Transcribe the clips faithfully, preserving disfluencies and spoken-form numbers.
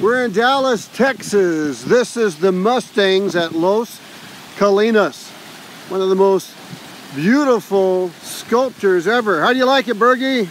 We're in Dallas, Texas. This is the Mustangs at Las Colinas. One of the most beautiful sculptures ever. How do you like it, Birgie?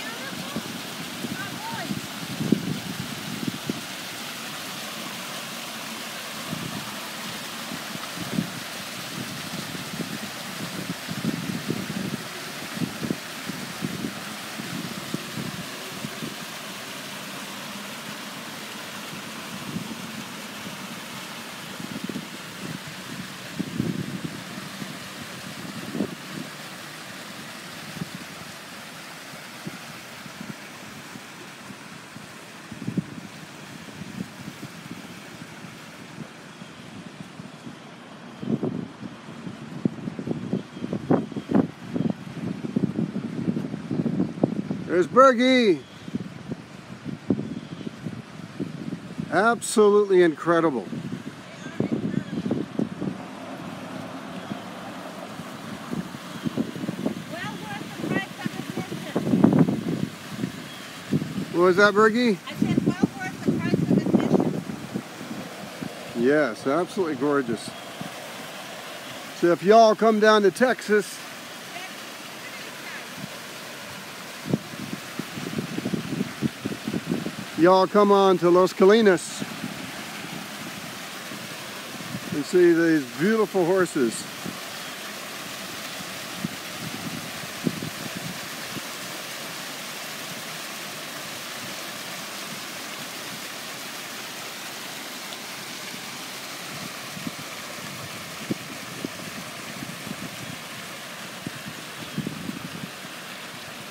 There's Birgie. Absolutely incredible. What was that, Birgie? I said well worth the price of admission. Yes, absolutely gorgeous. So if y'all come down to Texas, y'all come on to Las Colinas and see these beautiful horses.